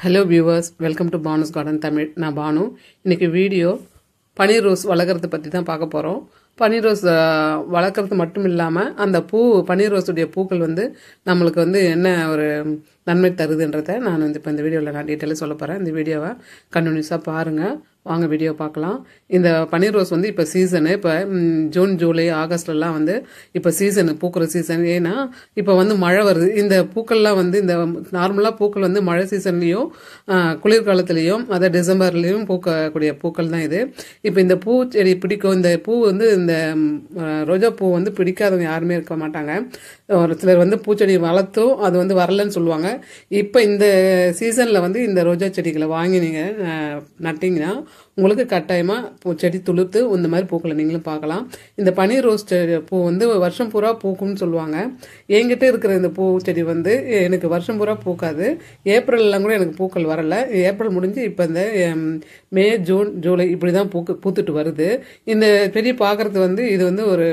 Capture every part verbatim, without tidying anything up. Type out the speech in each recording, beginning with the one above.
Hello viewers, welcome to Banu's garden Tamil. நான் பானு. இன்னைக்கு video பன்னீர் rose வளர்க்குறத பற்றி தான் பார்க்க போகிறோம். பன்னீர் ரோஸ் வளர்க்குறது மட்டும் இல்லாமல் அந்த பூ பன்னீர் ரோஸுடைய பூக்கள் வந்து நம்மளுக்கு வந்து என்ன ஒரு நன்மை தருதுன்றதை நான் வந்து இப்போ இந்த வீடியோவில் நான் டீட்டெயிலாக சொல்ல போகிறேன். இந்த வீடியோவை கண்டினியூஸாக பாருங்கள். வாங்க வீடியோ பார்க்கலாம். இந்த பன்னீர் ரோஸ் வந்து இப்போ சீசனு, இப்போ ஜூன் ஜூலை ஆகஸ்ட்லாம் வந்து இப்போ சீசனு, பூக்கிற சீசன். ஏன்னா இப்போ வந்து மழை வருது. இந்த பூக்கள்லாம் வந்து இந்த நார்மலாக பூக்கள் வந்து மழை சீசன்லேயும் குளிர்காலத்துலேயும் அதாவது டிசம்பர்லேயும் பூக்கக்கூடிய பூக்கள் தான் இது. இப்போ இந்த பூ செடி பிடிக்கும். இந்த பூ வந்து இந்த ரோஜா பூ வந்து பிடிக்காதவங்க யாருமே இருக்க மாட்டாங்க. ஒரு சிலர் வந்து பூச்செடி வளர்த்தும் அது வந்து வரலன்னு சொல்லுவாங்க. இப்போ இந்த சீசனில் வந்து இந்த ரோஜா செடிகளை வாங்கி நீங்கள் நட்டிங்கன்னா உங்களுக்கு கட்டாயமாக செடி துளுர்த்து இந்த மாதிரி பூக்களை நீங்களும் பார்க்கலாம். இந்த பன்னீர் ரோஸ் பூ வந்து வருஷம் பூரா பூக்கும்னு சொல்லுவாங்க. என்கிட்ட இருக்கிற இந்த பூ செடி வந்து எனக்கு வருஷம் பூரா பூக்காது. ஏப்ரல்லாம் கூட எனக்கு பூக்கள் வரலை. ஏப்ரல் முடிஞ்சு இப்போ இந்த மே ஜூன் ஜூலை இப்படி தான் பூக்கு பூத்துட்டு வருது. இந்த செடி பார்க்குறது வந்து இது வந்து ஒரு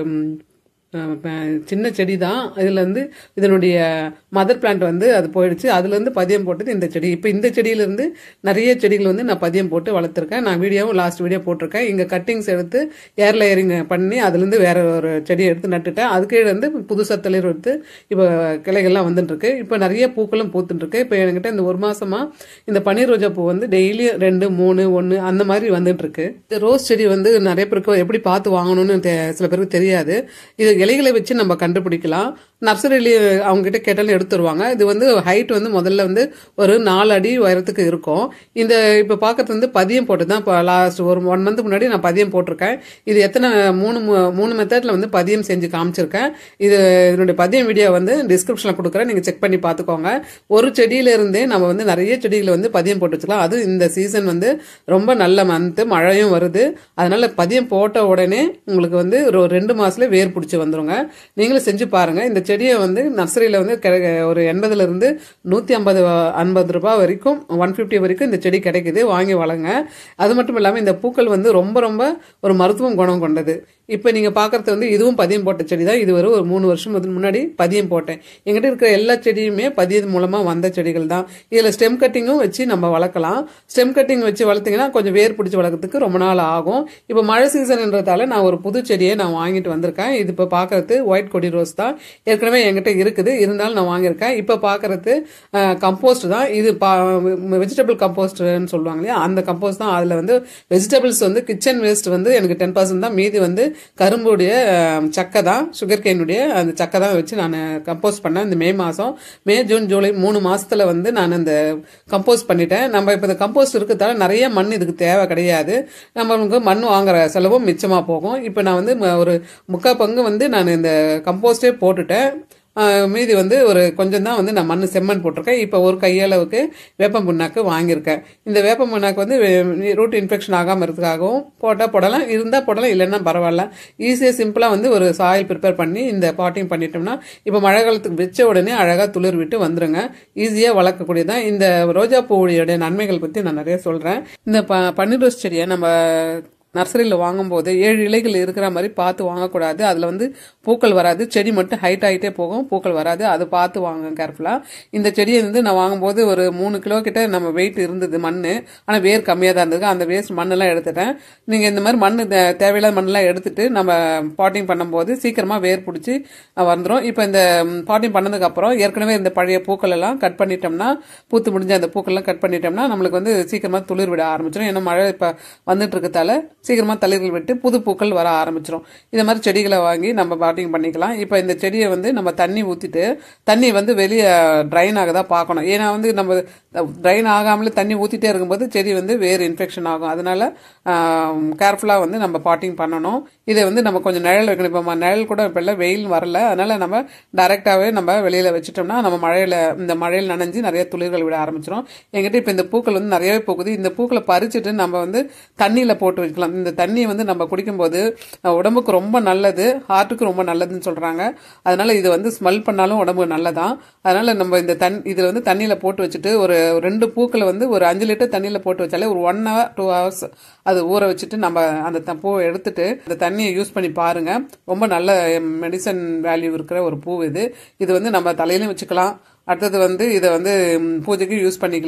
சின்ன செடி தான். இதில் வந்து இதனுடைய மதர் பிளான்ட் வந்து அது போயிடுச்சு. அதுலேருந்து பதியம் போட்டது இந்த செடி. இப்போ இந்த செடியிலேருந்து நிறைய செடிகள் வந்து நான் பதியம் போட்டு வளர்த்துருக்கேன். நான் வீடியோவும் லாஸ்ட் வீடியோ போட்டிருக்கேன். இங்கே கட்டிங்ஸ் எடுத்து ஏர் லேயரிங் பண்ணி அதுலேருந்து வேற ஒரு செடியை எடுத்து நட்டுட்டேன். அதுக்கே வந்து புதுசாக தளிர் எடுத்து இப்போ கிளைகள்லாம் வந்துட்டுருக்கு. இப்போ நிறைய பூக்களும் பூத்துட்டுருக்கு. இப்போ என்கிட்ட இந்த ஒரு மாசமா இந்த பன்னீர் ரோஜா பூ வந்து டெய்லி ரெண்டு மூணு ஒன்று அந்த மாதிரி வந்துட்டு இருக்கு. இந்த ரோஸ் செடி வந்து நிறைய பேருக்கு எப்படி பார்த்து வாங்கணும்னு சில பேருக்கு தெரியாது. இது இலைகளை வச்சு நம்ம கண்டுபிடிக்கலாம். நர்சரியில அவங்க கிட்ட கேட்டாலும் எடுத்துருவாங்க. இது வந்து ஹைட் வந்து முதல்ல வந்து ஒரு நாலு அடி உயரத்துக்கு இருக்கும். இந்த இப்ப பாக்கிறது வந்து பதியம் போட்டு தான் லாஸ்ட் ஒரு ஒன் மந்த் முன்னாடி நான் பதியம் போட்டிருக்கேன். இது எத்தனை மூணு மூணு மெத்தட்ல வந்து பதியம் செஞ்சு காமிச்சிருக்கேன். இது இதனுடைய பதியம் வீடியோ வந்து டிஸ்கிரிப்ஷன்ல கொடுக்குறேன், நீங்க செக் பண்ணி பாத்துக்கோங்க. ஒரு செடியில இருந்தே நம்ம வந்து நிறைய செடிகளை வந்து பதியம் போட்டு வச்சுக்கலாம். அது இந்த சீசன் வந்து ரொம்ப நல்ல மந்த், மழையும் வருது. அதனால பதியம் போட்ட உடனே உங்களுக்கு வந்து ஒரு ரெண்டு மாசத்துல வேர் பிடிச்சி வந்துருங்க. நீங்களும் செஞ்சு பாருங்க. இந்த செடியை வந்து நர்சரியில வந்து ஒரு எண்பதுல இருந்து நூத்தி ஐம்பது ஐம்பது ரூபாய் வரைக்கும் ஒன் பிப்டி வரைக்கும் இந்த செடி கிடைக்குது. வாங்கி வளங்க. அது மட்டும் இல்லாம இந்த பூக்கள் வந்து ரொம்ப ரொம்ப ஒரு மருத்துவ குணம் கொண்டது. இப்ப நீங்க பாக்குறது வந்து இதுவும் பதியம் போட்ட செடி தான். இது ஒரு மூணு வருஷம் முன்னாடி பதியம் போட்டேன். எங்கிட்ட இருக்கிற எல்லா செடியுமே பதியம் மூலமா வந்த செடிகள் தான். இதுல ஸ்டெம் கட்டிங்கும் வச்சு நம்ம வளர்க்கலாம். ஸ்டெம் கட்டிங் வச்சு வளர்த்தீங்கன்னா கொஞ்சம் வேர் பிடிச்சி வளர்க்கறதுக்கு ரொம்ப நாள் ஆகும். இப்ப மழை சீசன்ன்றதால நான் ஒரு புது செடியை நான் வாங்கிட்டு வந்திருக்கேன். இது இப்ப பாக்குறது ஒயிட் கொடி ரோஸ் தான். ஏற்கனவே என்கிட்ட இருக்குது, இருந்தாலும் நான் வாங்கியிருக்கேன். இப்ப பாக்குறது கம்போஸ்ட் தான். இது வெஜிடபிள் கம்போஸ்ட்னு சொல்லுவாங்க இல்லையா, அந்த கம்போஸ்ட் தான். அதுல வந்து வெஜிடபிள்ஸ் வந்து கிச்சன் வேஸ்ட் வந்து எனக்கு டென் பர்சன்ட் தான், மீதி வந்து கரும்புடைய சக்கை தான், சுகர் கேனுடைய அந்த சக்கை தான் வச்சு நான் கம்போஸ்ட் பண்ணேன். இந்த மே மாசம் மே ஜூன் ஜூலை மூணு மாசத்துல வந்து நான் அந்த கம்போஸ்ட் பண்ணிட்டேன். நம்ம இப்ப இந்த கம்போஸ்ட் இருக்கிறதால நிறைய மண் இதுக்கு தேவை கிடையாது. நம்மளுக்கு மண் வாங்குற செலவும் மிச்சமா போகும். இப்ப நான் வந்து ஒரு முக்கா பங்கு வந்து நான் இந்த கம்போஸ்டே போட்டுட்டேன். மீதி வந்து ஒரு கொஞ்சம் தான் வந்து நான் மண் செம்மண் போட்டிருக்கேன். இப்போ ஒரு கையளவுக்கு வேப்பம் புண்ணாக்கு வாங்கியிருக்கேன். இந்த வேப்பம் புண்ணாக்கு வந்து ரூட் இன்ஃபெக்ஷன் ஆகாமல் இருக்கிறதுக்காகவும் போட்டால் போடலாம், இருந்தால் போடலாம், இல்லைன்னா பரவாயில்ல. ஈஸியாக சிம்பிளாக வந்து ஒரு சாயில் ப்ரிப்பேர் பண்ணி இந்த பாட்டிங் பண்ணிட்டோம்னா இப்போ மழை காலத்துக்கு வச்ச உடனே அழகாக துளிர் விட்டு வந்துருங்க. ஈஸியாக வளர்க்கக்கூடியதான். இந்த ரோஜா பூவுடைய நன்மைகள் பற்றி நான் நிறைய சொல்கிறேன். இந்த ப பன்னீர் ரோஸ் செடியை நம்ம நர்சரியில் வாங்கும்போது ஏழு இலைகள் இருக்கிற மாதிரி பார்த்து வாங்கக்கூடாது. அதில் வந்து பூக்கள் வராது. செடி மட்டும் ஹைட் ஆகிட்டே போகும், பூக்கள் வராது. அது பார்த்து வாங்க கேர்ஃபுல்லாக. இந்த செடியை வந்து நான் வாங்கும்போது ஒரு மூணு கிலோ கிட்ட நம்ம வெயிட் இருந்தது மண். ஆனால் வேர் கம்மியாக தான் இருந்தது. அந்த வேஸ்ட் மண்ணெல்லாம் எடுத்துட்டேன். நீங்கள் இந்த மாதிரி மண் தேவையில்லாத மண்ணெல்லாம் எடுத்துட்டு நம்ம பாட்டிங் பண்ணும்போது சீக்கிரமாக வேர் பிடிச்சி வந்துடும். இப்போ இந்த பாட்டிங் பண்ணதுக்கு அப்புறம் ஏற்கனவே இந்த பழைய பூக்கள் எல்லாம் கட் பண்ணிட்டோம்னா, பூத்து முடிஞ்ச அந்த பூக்கள்லாம் கட் பண்ணிட்டோம்னா நம்மளுக்கு வந்து சீக்கிரமாக துளிர் விட ஆரம்பிச்சிடும். ஏன்னா மழை இப்போ வந்துட்டு இருக்கிறதால சீக்கிரமா தளிர்கள் விட்டு புது பூக்கள் வர ஆரம்பிச்சிடும். இந்த மாதிரி செடிகளை வாங்கி நம்ம பாட்டிங் பண்ணிக்கலாம். இப்போ இந்த செடியை வந்து நம்ம தண்ணி ஊற்றிட்டு தண்ணி வந்து வெளியே ட்ரைன் ஆகதா பார்க்கணும். ஏன்னா வந்து நம்ம ட்ரைன் ஆகாமலே தண்ணி ஊற்றிட்டே இருக்கும்போது செடி வந்து வேறு இன்ஃபெக்ஷன் ஆகும். அதனால கேர்ஃபுல்லாக வந்து நம்ம பாட்டிங் பண்ணணும். இதை வந்து நம்ம கொஞ்சம் நிழல் வைக்கணும். இப்போ நிழல் கூட இப்போ இல்லை, வெயில் வரல. அதனால நம்ம டைரெக்டாகவே நம்ம வெளியில் வச்சுட்டோம்னா நம்ம மழையில் இந்த மழையில் நனைஞ்சு நிறைய துளிர்கள் விட ஆரம்பிச்சிடும். எங்கிட்ட இப்போ இந்த பூக்கள் வந்து நிறையவே பூக்குது. இந்த பூக்களை பறிச்சுட்டு நம்ம வந்து தண்ணியில் போட்டு வைக்கலாம். இந்த தண்ணியை வந்து நம்ம குடிக்கும்போது உடம்புக்கு ரொம்ப நல்லது, ஹார்ட்டுக்கு ரொம்ப நல்லதுன்னு சொல்றாங்க. அதனால இது வந்து ஸ்மெல் பண்ணாலும் உடம்புக்கு நல்லதான். அதனால நம்ம இந்த தண்ணி இதுல வந்து தண்ணியில போட்டு வச்சுட்டு ஒரு ரெண்டு பூக்களை வந்து ஒரு அஞ்சு லிட்டர் தண்ணியில போட்டு வச்சாலே ஒரு ஒன் ஹவர் டூ ஹவர்ஸ் அது ஊற வச்சுட்டு நம்ம அந்த பூவை எடுத்துட்டு அந்த தண்ணியை யூஸ் பண்ணி பாருங்க. ரொம்ப நல்ல மெடிசன் வேல்யூ இருக்கிற ஒரு பூ இது. இது வந்து நம்ம தலையிலும் வச்சுக்கலாம். அடுத்தது வந்து இதை வந்து பூஜைக்கு யூஸ் பண்ணிக்கலாம்.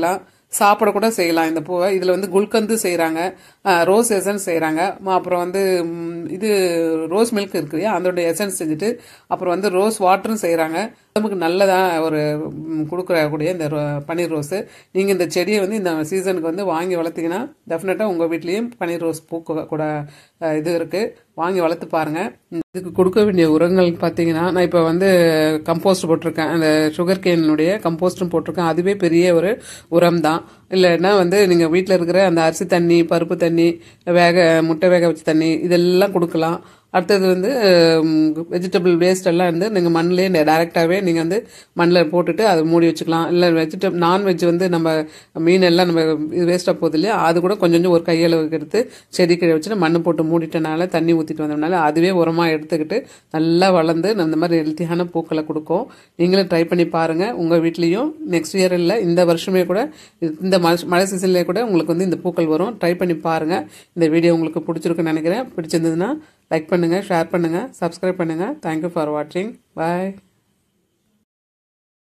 சாப்பிட கூட செய்யலாம் இந்த பூவை. இதில் வந்து குல்கந்து செய்கிறாங்க, ரோஸ் எசன்ஸ் செய்கிறாங்க, அப்புறம் வந்து இது ரோஸ் மில்க் இருக்கு இல்லையா அதோட எசன்ஸ் செஞ்சுட்டு அப்புறம் வந்து ரோஸ் வாட்டரும் செய்கிறாங்க. உடம்புக்கு நல்லதாக ஒரு கொடுக்கக்கூடிய இந்த பன்னீர் ரோஸு. நீங்கள் இந்த செடியை வந்து இந்த சீசனுக்கு வந்து வாங்கி வளர்த்திங்கன்னா டெஃபினட்டாக உங்கள் வீட்லேயும் பன்னீர் ரோஸ் பூக்க கூட இது இருக்குது, வாங்கி வளர்த்து பாருங்கள். இதுக்கு கொடுக்க வேண்டிய உரங்கள் பார்த்தீங்கன்னா நான் இப்போ வந்து கம்போஸ்ட் போட்டிருக்கேன், அந்த சுகர் கேனுடைய கம்போஸ்ட்டும் போட்டிருக்கேன். அதுவே பெரிய ஒரு உரம் தான். இல்லைன்னா வந்து நீங்கள் வீட்டில் இருக்கிற அந்த அரிசி தண்ணி, பருப்பு தண்ணி, வேக முட்டை வேக வச்ச தண்ணி இதெல்லாம் கொடுக்கலாம். அடுத்தது வந்து வெஜிடபிள் வேஸ்ட் எல்லாம் வந்து நீங்கள் மண்ணிலே டைரெக்டாகவே நீங்கள் வந்து மண்ணில் போட்டுட்டு அதை மூடி வச்சுக்கலாம். இல்லை வெஜிடபிள் நான்வெஜ் வந்து நம்ம மீன் எல்லாம் நம்ம இது வேஸ்ட்டாக போகுது இல்லையா, அது கூட கொஞ்சம் கொஞ்சம் ஒரு கையளவுக்கு எடுத்து செடி கீழே வச்சுட்டு மண் போட்டு மூடிட்டனால தண்ணி ஊற்றிட்டு வந்தோம்னால அதுவே உரமாக எடுத்துக்கிட்டு நல்லா வளர்ந்து இந்த மாதிரி ஹெல்த்தியான பூக்களை கொடுக்கும். நீங்களும் ட்ரை பண்ணி பாருங்கள் உங்கள் வீட்லேயும். நெக்ஸ்ட் இயர் இல்லை இந்த வருஷமே கூட இந்த மழை சீசன்லேயே கூட உங்களுக்கு வந்து இந்த பூக்கள் வரும். ட்ரை பண்ணி பாருங்கள். இந்த வீடியோ உங்களுக்கு பிடிச்சிருக்குன்னு நினைக்கிறேன். பிடிச்சிருந்ததுன்னா லைக் பண்ணுங்கள், ஷேர் பண்ணுங்கள், சப்ஸ்கிரைப் பண்ணுங்கள். தேங்க்யூ ஃபார் வாட்சிங். பாய்.